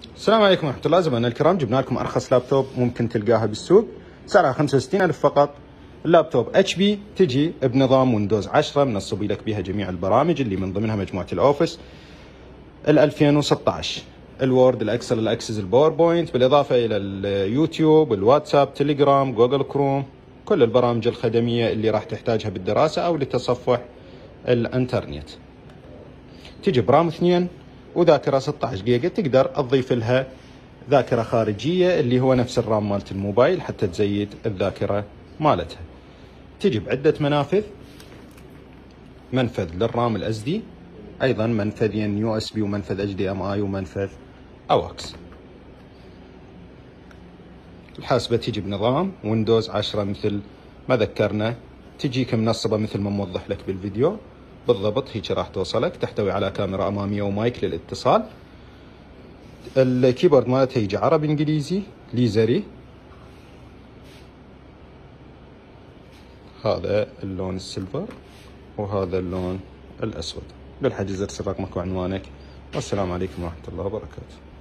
السلام عليكم ورحمة الله. زملائنا الكرام، جبنا لكم أرخص لابتوب ممكن تلقاها بالسوق، سعرها 65,000 فقط. اللابتوب اتش بي، تجي بنظام ويندوز 10، منصب لك بها جميع البرامج اللي من ضمنها مجموعة الأوفيس، ال 2016، الوورد، الأكسل، الأكسس، الباوربوينت، بالإضافة إلى اليوتيوب، الواتساب، تليجرام، جوجل كروم، كل البرامج الخدمية اللي راح تحتاجها بالدراسة أو لتصفح الانترنت. تجي برام 2 وذاكرة 16 جيجا، تقدر تضيف لها ذاكرة خارجية اللي هو نفس الرام مالت الموبايل حتى تزيد الذاكرة مالتها. تجي بعدة منافذ، منفذ للرام الاس دي، ايضا منفذين يو اس بي ومنفذ اتش دي ام اي ومنفذ اوكس. الحاسبة تجي بنظام ويندوز 10 مثل ما ذكرنا، تجيك منصبة مثل ما موضح لك بالفيديو بالضبط، هيك راح توصلك، تحتوي على كاميرا امامية ومايك للاتصال. الكيبورد مالتها يجي عربي انجليزي ليزري، هذا اللون السيلفر وهذا اللون الاسود. للحجز ارسل رقمك وعنوانك، والسلام عليكم ورحمة الله وبركاته.